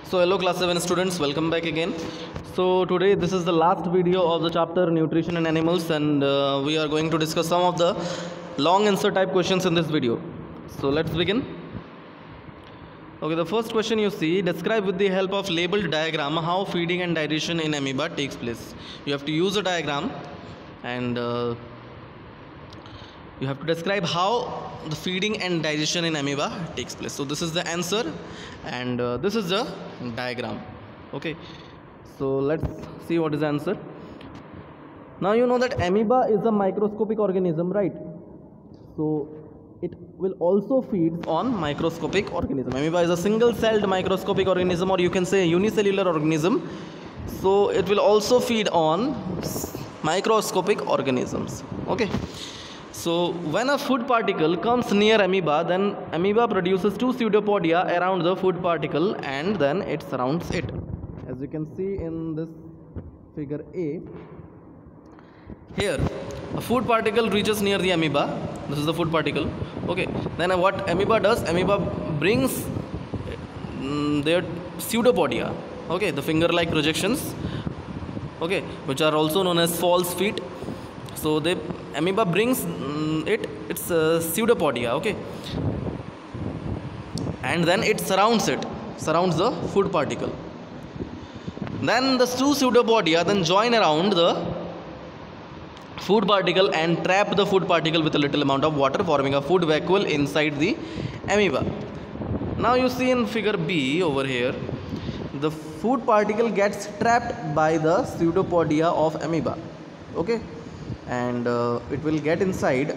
So hello class 7 students, welcome back again. So today this is the last video of the chapter nutrition in animals, and we are going to discuss some of the long answer type questions in this video. So let's begin. Okay, the first question you see, describe with the help of labeled diagram how feeding and digestion in amoeba takes place. You have to use a diagram and you have to describe how the feeding and digestion in amoeba takes place. So this is the answer and this is the diagram. Okay, so let's see what is the answer. Now you know that amoeba is a microscopic organism, right? So it will also feed on microscopic organism. Amoeba is a single celled microscopic organism, or you can say a unicellular organism. So it will also feed on microscopic organisms. Okay, so when a food particle comes near amoeba, then amoeba produces two pseudopodia around the food particle and then it surrounds it. As you can see in this figure A, here a food particle reaches near the amoeba. This is the food particle. Okay, then what amoeba does, amoeba brings their pseudopodia, okay, the finger like projections, okay, which are also known as false feet. So the amoeba brings its pseudopodia, okay, and then it surrounds the food particle. Then the two pseudopodia then join around the food particle and trap the food particle with a little amount of water, forming a food vacuole inside the amoeba. Now you see in figure B over here, the food particle gets trapped by the pseudopodia of amoeba, okay, and it will get inside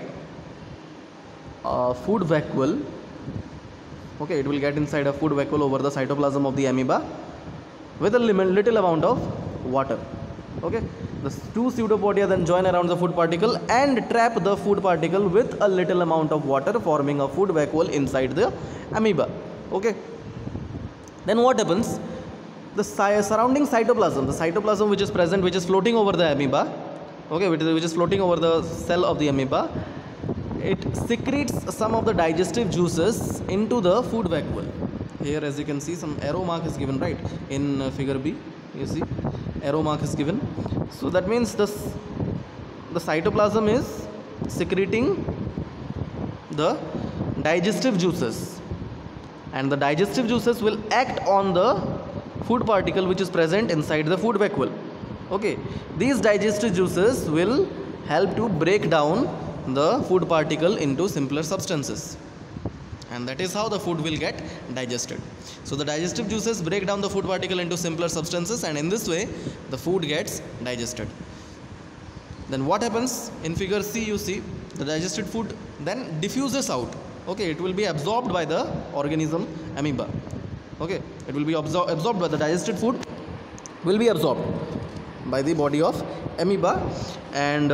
a food vacuole. Okay, it will get inside a food vacuole over the cytoplasm of the amoeba with a little amount of water. Okay, the two pseudopodia then join around the food particle and trap the food particle with a little amount of water, forming a food vacuole inside the amoeba. Okay, then what happens? The surrounding cytoplasm, the cytoplasm which is present, which is floating over the amoeba, okay, which is floating over the cell of the amoeba, it secretes some of the digestive juices into the food vacuole. Here, as you can see, some arrow mark is given, right, in figure B. You see arrow mark is given. So that means the cytoplasm is secreting the digestive juices, and the digestive juices will act on the food particle which is present inside the food vacuole. Okay, these digestive juices will help to break down the food particle into simpler substances, and that is how the food will get digested. So the digestive juices break down the food particle into simpler substances, and in this way the food gets digested. Then what happens in figure C? You see the digested food then diffuses out. Okay, it will be absorbed by the organism amoeba. Okay, it will be absorbed by the digested food, will be absorbed by the body of amoeba, and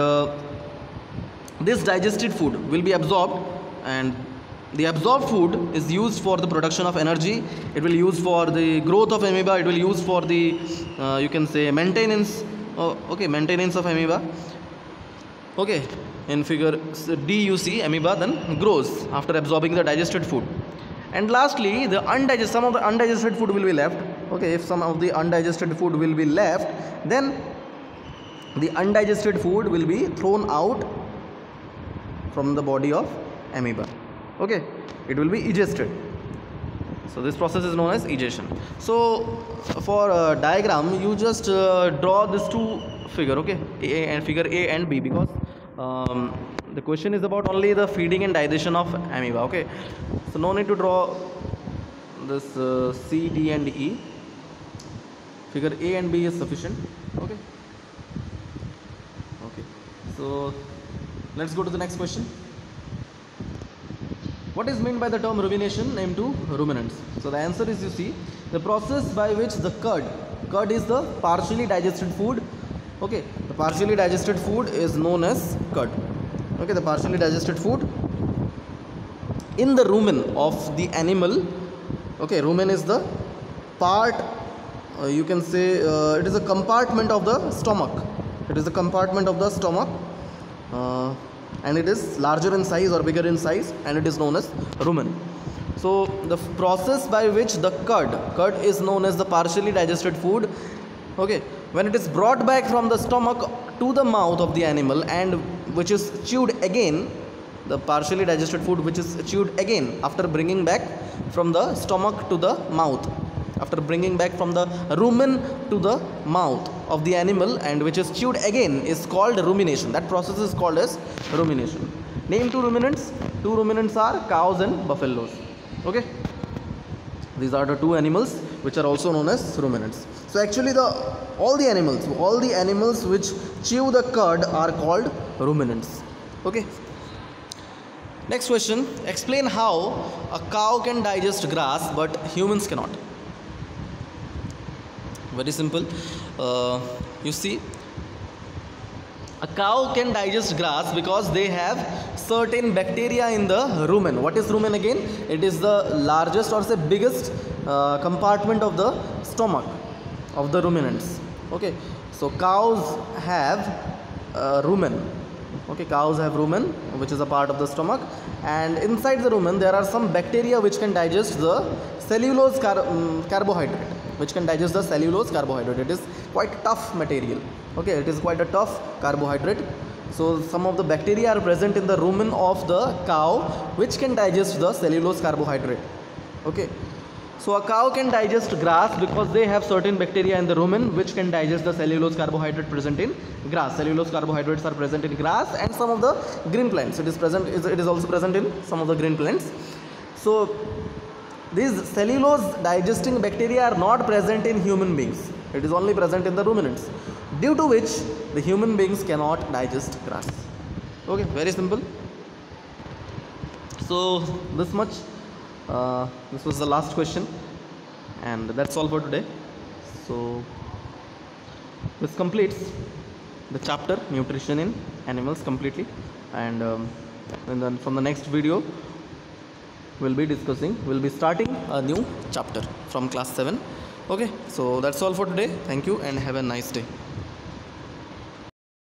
this digested food will be absorbed, and the absorbed food is used for the production of energy. It will use for the growth of amoeba. It will use for the you can say maintenance. Okay, maintenance of amoeba. Okay, in figure D you see amoeba then grows after absorbing the digested food. And lastly, some of the undigested food will be left. Okay, if some of the undigested food will be left, then the undigested food will be thrown out from the body of amoeba. Okay, it will be egested. So this process is known as egestion. So for a diagram, you just draw these two figure, okay, figure A and B, because the question is about only the feeding and digestion of amoeba. Okay, so no need to draw this C, D and E. Figure A and B is sufficient. Okay, okay, so let's go to the next question. What is meant by the term rumination named to ruminants? So the answer is, you see, the process by which the curd is the partially digested food. Okay, the partially digested food is known as curd. Okay, the partially digested food in the rumen of the animal. Okay, rumen is the part, you can say it is a compartment of the stomach. It is a compartment of the stomach. And it is larger in size or bigger in size, and it is known as rumen. So the process by which the curd is known as the partially digested food. Okay, when it is brought back from the stomach to the mouth of the animal and which is chewed again, the partially digested food which is chewed again after bringing back from the stomach to the mouth, after bringing back from the rumen to the mouth of the animal and which is chewed again is called rumination. That process is called as rumination. Name two ruminants. Two ruminants are cows and buffaloes. Okay, these are the two animals which are also known as ruminants. So actually all the animals which chew the curd are called ruminants. Okay, next question. Explain how a cow can digest grass but humans cannot. Very simple. You see, a cow can digest grass because they have certain bacteria in the rumen. What is rumen again? It is the largest or say biggest compartment of the stomach of the ruminants. Okay, so cows have rumen. Okay, cows have rumen, which is a part of the stomach, and inside the rumen there are some bacteria which can digest the cellulose carbohydrate, which can digest the cellulose carbohydrate. It is quite tough material. Okay, it is quite a tough carbohydrate. So some of the bacteria are present in the rumen of the cow which can digest the cellulose carbohydrate. Okay, so a cow can digest grass because they have certain bacteria in the rumen which can digest the cellulose carbohydrate present in grass. Cellulose carbohydrates are present in grass and some of the green plants. It is also present in some of the green plants. So these cellulose digesting bacteria are not present in human beings. It is only present in the ruminants, due to which the human beings cannot digest grass. Okay, very simple. So this much. This was the last question, and that's all for today. So this completes the chapter nutrition in animals completely, and then from the next video we'll be starting a new chapter from class 7. Okay, so that's all for today. Thank you and have a nice day.